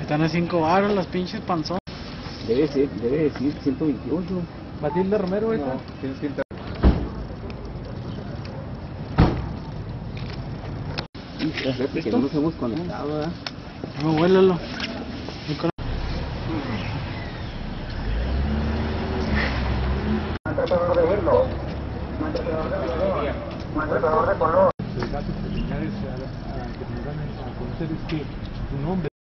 Están a 5 baros las pinches panzones. Debe decir 128. Matilde Romero, esta. No, tienes que entrar. Que no nos hemos conectado, ¿verdad? No, huélalo. Mantenedor de hielo. Mantenedor de color. Datos preliminares que nos dan a conocer es que su nombre